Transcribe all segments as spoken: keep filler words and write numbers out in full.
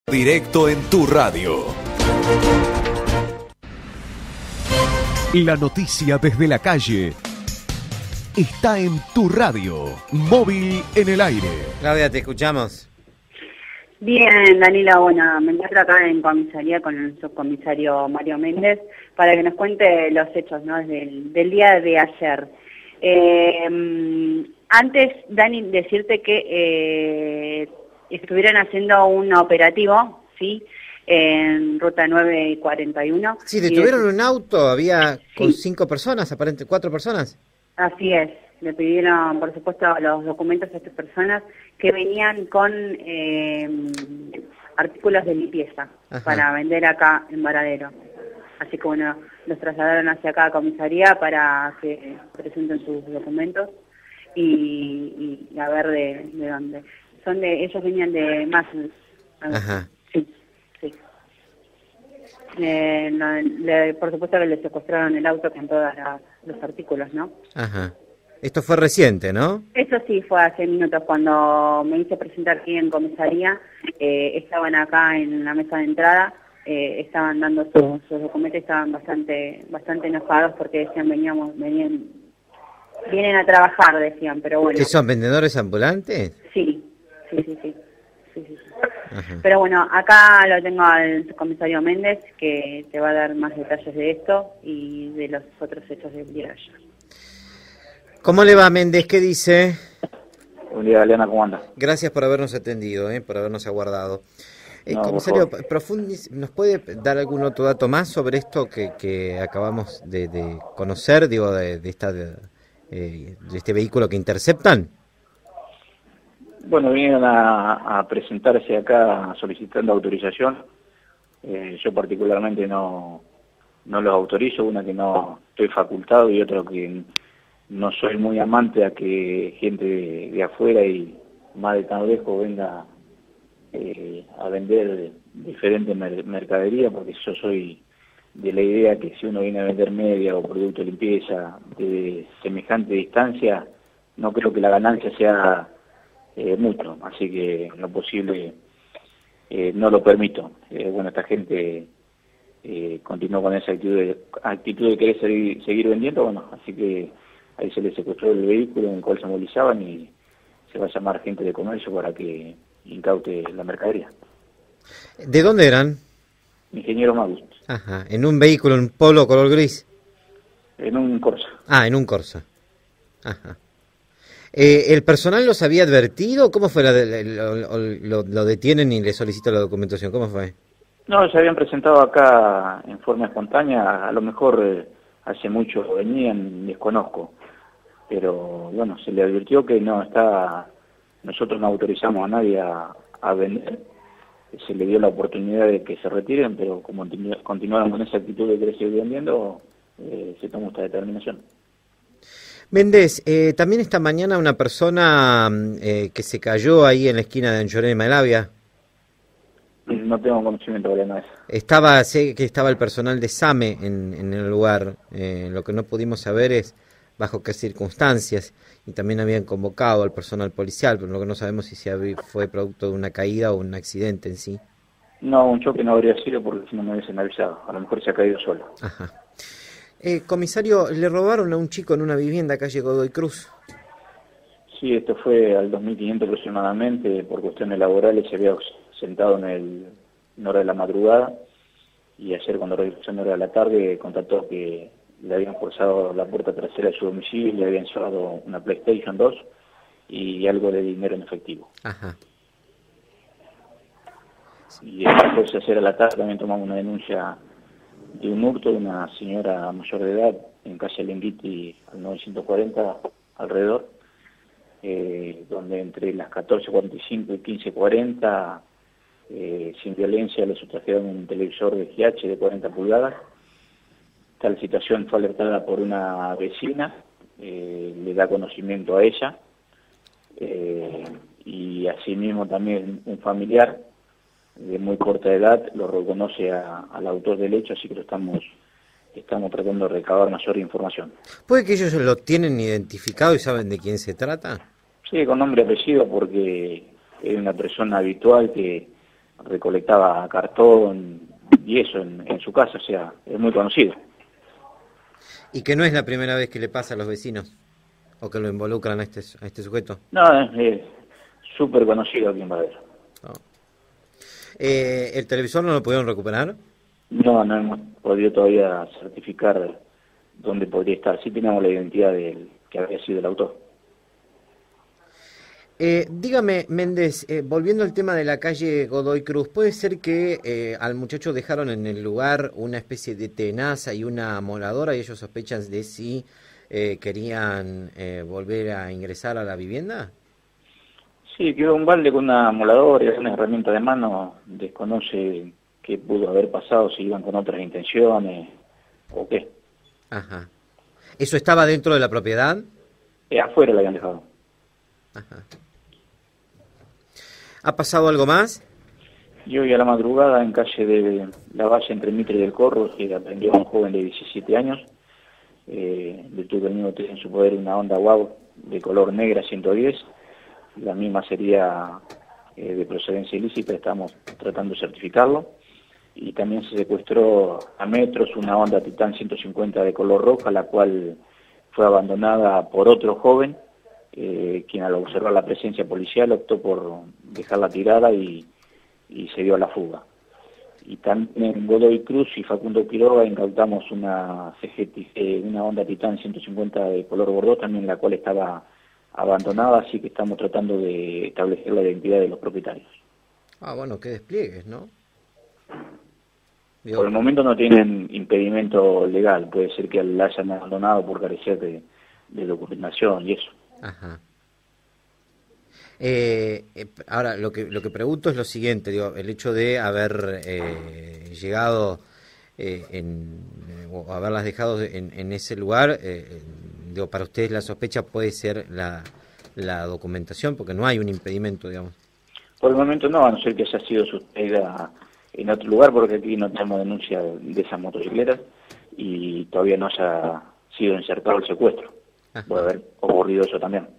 Directo en tu radio. La noticia desde la calle está en tu radio, móvil en el aire. Claudia, te escuchamos. Bien, Danila, bueno, me encuentro acá en comisaría con el subcomisario Mario Méndez para que nos cuente los hechos, ¿no?, del, del día de ayer. Eh, antes, Dani, decirte que eh, estuvieron haciendo un operativo, ¿sí?, en ruta nueve cuarenta y uno. Sí, detuvieron y, un auto, había sí, con cinco personas, aparentemente cuatro personas. Así es, le pidieron, por supuesto, los documentos a estas personas que venían con eh, artículos de limpieza. Ajá. Para vender acá en Varadero. Así que bueno, los trasladaron hacia acá a comisaría para que presenten sus documentos y, y a ver de, de dónde. Son de, ellos venían de más. Ajá. Sí, sí. Eh, no, le, por supuesto que le secuestraron el auto con todos los artículos, ¿no? Ajá. Esto fue reciente, ¿no? Eso sí, fue hace minutos cuando me hice presentar aquí en comisaría. Eh, estaban acá en la mesa de entrada, eh, estaban dando sus, sus documentos, estaban bastante bastante enojados porque decían, veníamos, venían, vienen a trabajar, decían, pero bueno. ¿Qué son, vendedores ambulantes? Sí, sí, sí, sí. sí, sí, sí. Pero bueno, acá lo tengo al comisario Méndez, que te va a dar más detalles de esto y de los otros hechos del día de ayer. ¿Cómo le va, Méndez? ¿Qué dice? Buen día, Galeana, ¿cómo anda? Gracias por habernos atendido, eh, por habernos aguardado. Eh, no, comisario, Profundis, ¿nos puede dar algún otro dato más sobre esto que, que acabamos de, de conocer, digo, de, de, esta, de, eh, de este vehículo que interceptan? Bueno, vinieron a, a presentarse acá solicitando autorización. Eh, yo particularmente no, no los autorizo, una que no estoy facultado y otro que no soy muy amante a que gente de, de afuera y más de tan lejos venga eh, a vender diferente mer mercadería, porque yo soy de la idea que si uno viene a vender media o producto de limpieza de semejante distancia, no creo que la ganancia sea eh, mucho, así que en lo posible eh, no lo permito. Eh, bueno, esta gente eh, continuó con esa actitud de, actitud de querer seguir, seguir vendiendo, bueno, así que ahí se les secuestró el vehículo en el cual se movilizaban y se va a llamar gente de comercio para que incaute la mercadería. ¿De dónde eran? Ingeniero Magus. Ajá, en un vehículo, en un Polo color gris. En un Corsa. Ah, en un Corsa. Ajá. Eh, ¿El personal los había advertido? ¿Cómo fue? La de, lo, lo, lo detienen y le solicitan la documentación? ¿Cómo fue? No, se habían presentado acá en forma espontánea, a lo mejor eh, hace mucho venían, desconozco, pero bueno, se le advirtió que no está, nosotros no autorizamos a nadie a, a vender, se le dio la oportunidad de que se retiren, pero como continu continuaron con esa actitud de querer seguir vendiendo, eh, se tomó esta determinación. Méndez, eh, también esta mañana una persona eh, que se cayó ahí en la esquina de Anchorena y Malavia. No tengo conocimiento de eso. Estaba, sé que estaba el personal de SAME en, en el lugar. Eh, lo que no pudimos saber es bajo qué circunstancias. Y también habían convocado al personal policial, pero lo que no sabemos es si fue producto de una caída o un accidente en sí. No, un choque no habría sido porque si no me hubiesen avisado. A lo mejor se ha caído solo. Ajá. Eh, comisario, le robaron a un chico en una vivienda calle Godoy Cruz. Sí, esto fue al dos mil quinientos aproximadamente, por cuestiones laborales se había sentado en, el, en hora de la madrugada y ayer cuando regresó en hora de la tarde contactó que le habían forzado la puerta trasera de su domicilio, le habían llevado una PlayStation dos y algo de dinero en efectivo. Ajá. Y después de ayer a la tarde también tomamos una denuncia de un hurto de una señora mayor de edad en calle Lenguiti al novecientos cuarenta alrededor, eh, donde entre las catorce cuarenta y cinco y quince cuarenta eh, sin violencia le sustrajeron un televisor de G H de cuarenta pulgadas. Tal situación fue alertada por una vecina, eh, le da conocimiento a ella eh, y asimismo también un familiar de muy corta edad lo reconoce a, al autor del hecho, así que lo estamos estamos tratando de recabar mayor información. ¿Puede que ellos lo tienen identificado y saben de quién se trata? Sí, con nombre y apellido, porque es una persona habitual que recolectaba cartón y eso en, en su casa, o sea, es muy conocido. ¿Y que no es la primera vez que le pasa a los vecinos? ¿O que lo involucran a este, a este sujeto? No, es súper conocido aquí en Baradero. No. Eh, ¿El televisor no lo pudieron recuperar? No, no hemos podido todavía certificar dónde podría estar. Sí tenemos la identidad del que había sido el autor. Eh, dígame, Méndez, eh, volviendo al tema de la calle Godoy Cruz, ¿puede ser que eh, al muchacho dejaron en el lugar una especie de tenaza y una moladora y ellos sospechan de si eh, querían eh, volver a ingresar a la vivienda? Sí, quedó un balde con una moladora y una herramienta de mano. Desconoce qué pudo haber pasado, si iban con otras intenciones o qué. Ajá. ¿Eso estaba dentro de la propiedad? Eh, afuera la habían dejado. Ajá. ¿Ha pasado algo más? Y hoy a la madrugada, en calle de La Valle, entre Mitre y del Corro, se aprendió a un joven de diecisiete años. Eh, virtud del mismo tiene en su poder una Honda Wow de color negra ciento diez. La misma sería eh, de procedencia ilícita, estamos tratando de certificarlo. Y también se secuestró a metros una Honda Titan ciento cincuenta de color roja, la cual fue abandonada por otro joven, eh, quien al observar la presencia policial optó por dejarla tirada y, y se dio a la fuga. Y también en Godoy Cruz y Facundo Quiroga incautamos una C G, eh, una Honda Titan ciento cincuenta de color bordó, también la cual estaba abandonada, así que estamos tratando de establecer la identidad de los propietarios. Ah, bueno, qué despliegues, ¿no? Por el momento no tienen impedimento legal, puede ser que la hayan abandonado por carecer de, de documentación y eso. Ajá. Eh, eh, ahora, lo que lo que pregunto es lo siguiente, digo, el hecho de haber eh, llegado eh, en, o haberlas dejado en, en ese lugar, eh, digo, para ustedes la sospecha puede ser la, la documentación, porque no hay un impedimento, digamos. Por el momento no, a no ser que haya sido sustraída en otro lugar, porque aquí no tenemos denuncia de esas motocicletas y todavía no haya sido encerrado el secuestro. Ajá. Puede haber ocurrido eso también.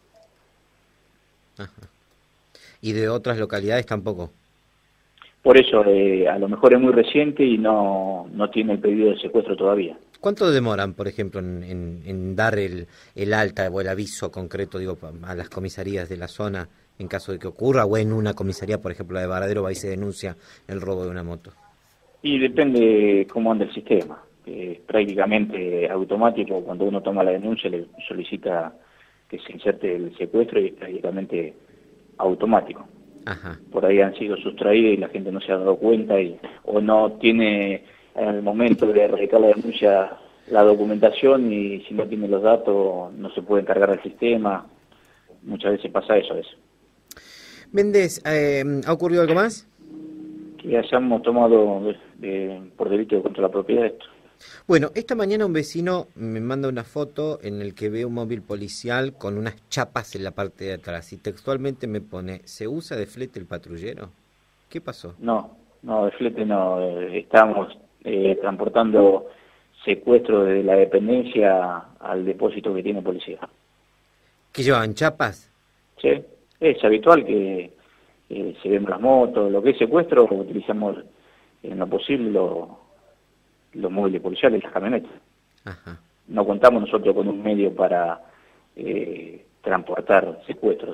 Ajá. ¿Y de otras localidades tampoco? Por eso, eh, a lo mejor es muy reciente y no, no tiene el pedido de secuestro todavía. ¿Cuánto demoran, por ejemplo, en, en, en dar el, el alta o el aviso concreto, digo, a las comisarías de la zona en caso de que ocurra, o en una comisaría, por ejemplo, la de Baradero, va y se denuncia el robo de una moto? Y depende cómo anda el sistema. Es prácticamente automático, cuando uno toma la denuncia le solicita que se inserte el secuestro y es prácticamente automático. Ajá. Por ahí han sido sustraídas y la gente no se ha dado cuenta y o no tiene en el momento de erradicar la denuncia la documentación y si no tiene los datos no se puede encargar del sistema. Muchas veces pasa eso. eso. Méndez, eh, ¿ha ocurrido algo más? Que hayamos tomado de, de, por delito contra la propiedad esto. Bueno, esta mañana un vecino me manda una foto en el que ve un móvil policial con unas chapas en la parte de atrás y textualmente me pone, ¿se usa de flete el patrullero? ¿Qué pasó? No, no, de flete no, eh, estamos eh, transportando secuestro desde la dependencia al depósito que tiene policía. ¿Qué llevan, chapas? Sí, es habitual que eh, se ven las motos, lo que es secuestro, utilizamos en lo posible lo los móviles policiales, las camionetas. Ajá. No contamos nosotros con un medio para eh, transportar secuestros.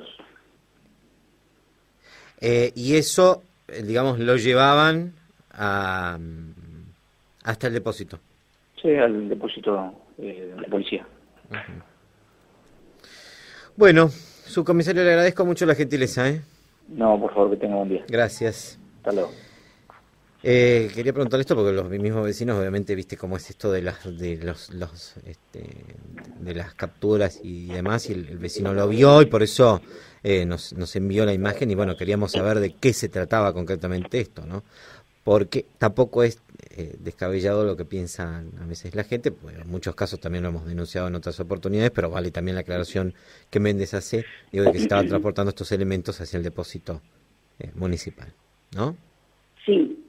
Eh, y eso, digamos, lo llevaban a, hasta el depósito. Sí, al depósito eh, de la policía. Ajá. Bueno, subcomisario, le agradezco mucho la gentileza, ¿eh? No, por favor, que tenga buen día. Gracias. Hasta luego. Eh, quería preguntarle esto porque los mismos vecinos, obviamente, viste cómo es esto de las de los, los este, de las capturas y demás, y el, el vecino lo vio y por eso eh, nos, nos envió la imagen y bueno, queríamos saber de qué se trataba concretamente esto, ¿no? Porque tampoco es eh, descabellado lo que piensan a veces la gente, pues en muchos casos también lo hemos denunciado en otras oportunidades, pero vale también la aclaración que Méndez hace, digo, de que se estaban transportando estos elementos hacia el depósito eh, municipal, ¿no? Sí.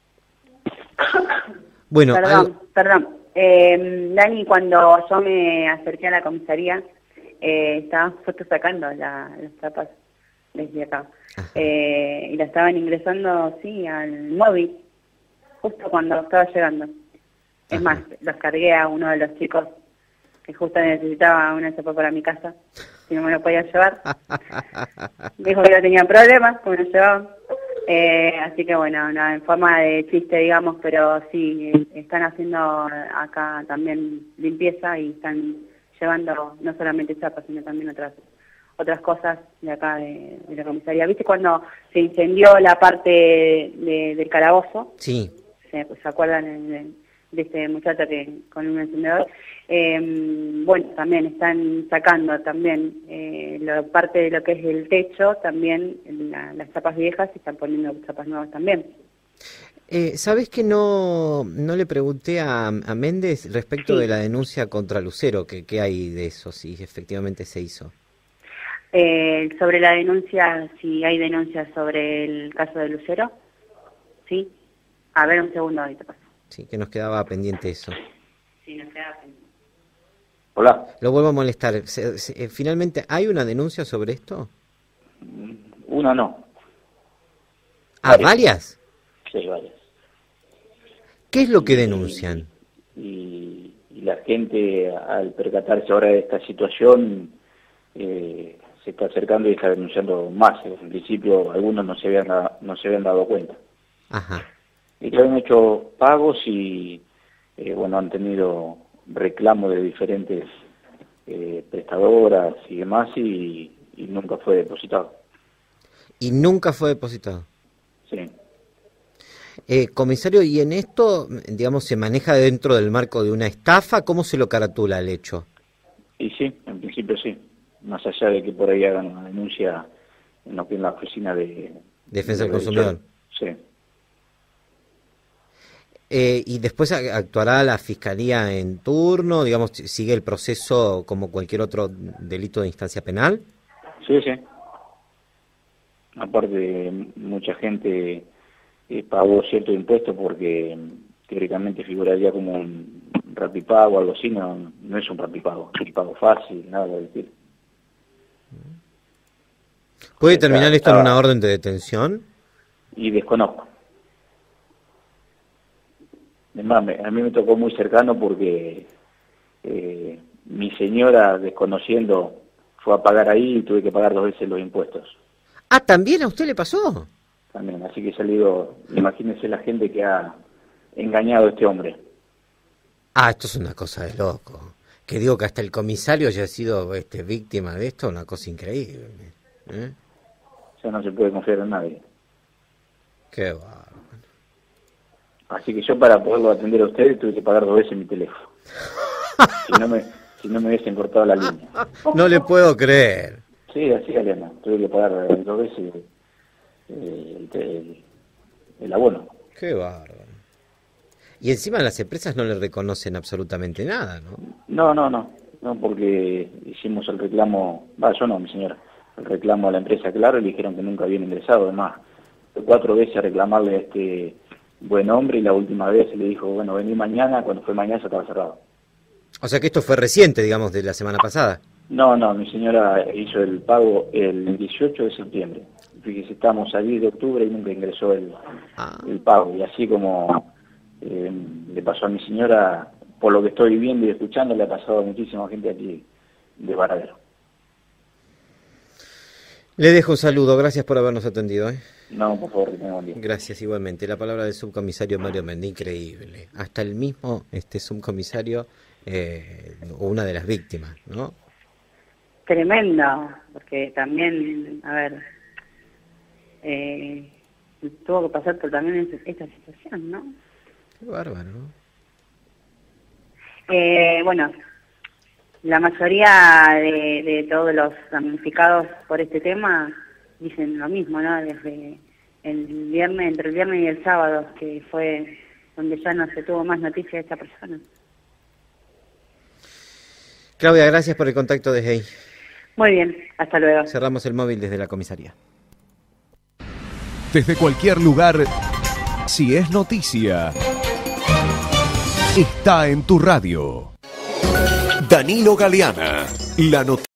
Bueno, perdón, algo... perdón. Eh, Dani, cuando yo me acerqué a la comisaría, eh, estaban fotos sacando la, las tapas. desde acá. Eh, y la estaban ingresando, sí, al móvil, justo cuando estaba llegando. Es Ajá. más, los cargué a uno de los chicos que justo necesitaba una sopa para mi casa, si no me lo podía llevar. Dijo que no tenía problemas, que me lo llevaban. Eh, así que bueno, no, en forma de chiste, digamos, pero sí, están haciendo acá también limpieza y están llevando no solamente chapas, sino también otras otras cosas de acá de, de la comisaría. ¿Viste cuando se incendió la parte de, del calabozo? Sí. ¿Se, se acuerdan de, de este muchacho que con un encendedor? Eh, bueno, también están sacando también eh, la parte de lo que es el techo, también la, las chapas viejas, y están poniendo chapas nuevas también. Eh, ¿Sabés que no, no le pregunté a, a Méndez respecto sí. de la denuncia contra Lucero? ¿Qué, qué hay de eso, si efectivamente se hizo? Eh, sobre la denuncia, si hay denuncias sobre el caso de Lucero, ¿sí? A ver, un segundo, ahorita paso. Sí, que nos quedaba pendiente eso. Sí, nos quedaba pendiente. Hola. Lo vuelvo a molestar. ¿Se, se, ¿Finalmente hay una denuncia sobre esto? Una no. ¿Ah, varias? ¿Varias? Sí, varias. ¿Qué es lo que denuncian? Y, y la gente, al percatarse ahora de esta situación, eh, se está acercando y está denunciando más. En principio algunos no se habían, no se habían dado cuenta. Ajá. Y que han hecho pagos y, eh, bueno, han tenido reclamos de diferentes eh, prestadoras y demás y, y nunca fue depositado. ¿Y nunca fue depositado? Sí. Eh, comisario, ¿y en esto, digamos, se maneja dentro del marco de una estafa? ¿Cómo se lo caratula el hecho? Y sí, en principio sí. Más allá de que por ahí hagan una denuncia en lo que es la oficina de... Defensa del consumidor. Sí. Eh, ¿Y después actuará la Fiscalía en turno? Digamos, ¿sigue el proceso como cualquier otro delito de instancia penal? Sí, sí. Aparte, mucha gente eh, pagó cierto impuesto porque teóricamente figuraría como un rapipago o algo así. No, no es un rapipago, es un pago fácil, nada de decir. ¿Puede terminar esto en una orden de detención? Y desconozco. Además, a mí me tocó muy cercano porque eh, mi señora, desconociendo, fue a pagar ahí y tuve que pagar dos veces los impuestos. Ah, ¿también a usted le pasó? También, así que ya le digo, imagínense la gente que ha engañado a este hombre. Ah, esto es una cosa de loco. Que digo que hasta el comisario haya sido este, víctima de esto, una cosa increíble. ¿Eh? Ya no se puede confiar en nadie. Qué bárbaro. Así que yo para poderlo atender a ustedes tuve que pagar dos veces mi teléfono. si, no me, si no me hubiesen cortado la línea. No le puedo creer. Sí, así, Ariana. Tuve que pagar dos veces eh, el, el, el abono. Qué bárbaro. Y encima las empresas no le reconocen absolutamente nada, ¿no? No, no, no. No, porque hicimos el reclamo... Va, yo no, mi señora. El reclamo a la empresa, claro, y le dijeron que nunca habían ingresado. Además, cuatro veces a reclamarle a este buen hombre y la última vez le dijo, bueno, vení mañana. Cuando fue mañana ya estaba cerrado. O sea que esto fue reciente, digamos, de la semana pasada. No, no, mi señora hizo el pago el dieciocho de septiembre. Fíjese, estamos a diez de octubre y nunca ingresó el, ah. el pago. Y así como eh, le pasó a mi señora, por lo que estoy viendo y escuchando, le ha pasado a muchísima gente aquí de Varadero. Le dejo un saludo, gracias por habernos atendido. ¿eh? No, por favor, que tenga buen día. Gracias, igualmente. La palabra del subcomisario Mario Méndez, increíble. Hasta el mismo este subcomisario, eh, una de las víctimas, ¿no? Tremendo, porque también, a ver, eh, tuvo que pasar por también esta situación, ¿no? Qué bárbaro. Eh, bueno, la mayoría de, de todos los damnificados por este tema dicen lo mismo, ¿no? Desde el viernes, entre el viernes y el sábado, que fue donde ya no se tuvo más noticia de esta persona. Claudia, gracias por el contacto desde ahí. Muy bien, hasta luego. Cerramos el móvil desde la comisaría. Desde cualquier lugar, si es noticia, está en tu radio. Danilo Galeana, la noticia.